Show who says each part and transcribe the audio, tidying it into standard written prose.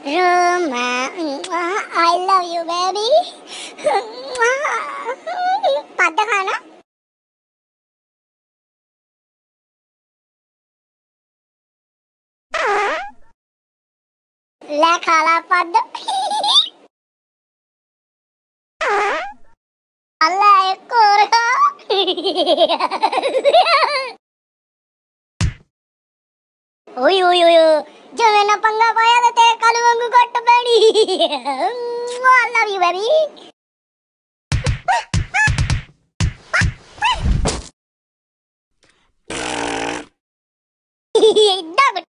Speaker 1: Roma, I love you, baby. पद खाना ले खाला पद अल्लाह एक और ओय ओय ओय जो मैंने पंगा पाया तो तेरे कालू वांगू कोट पड़ी I love you, baby. Dog.